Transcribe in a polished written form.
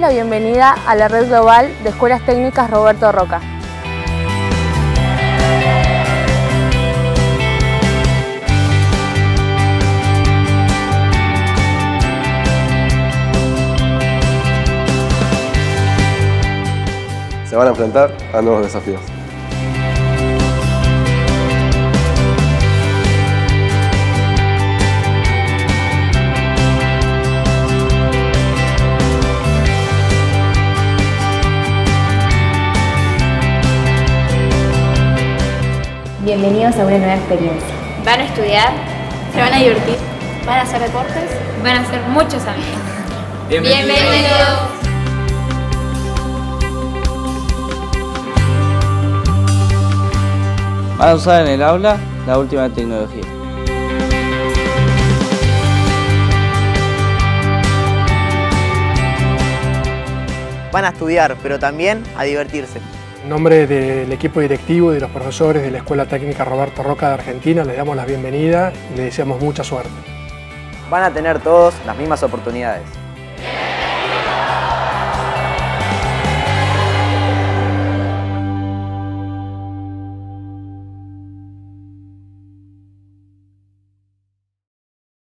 la bienvenida a la Red Global de Escuelas Técnicas Roberto Roca. Se van a enfrentar a nuevos desafíos. Bienvenidos a una nueva experiencia. Van a estudiar, se van a divertir, van a hacer deportes, van a hacer muchos amigos. ¡Bienvenidos! Van a usar en el aula la última tecnología. Van a estudiar, pero también a divertirse. En nombre del equipo directivo y de los profesores de la Escuela Técnica Roberto Roca de Argentina, les damos la bienvenida y les deseamos mucha suerte. Van a tener todos las mismas oportunidades.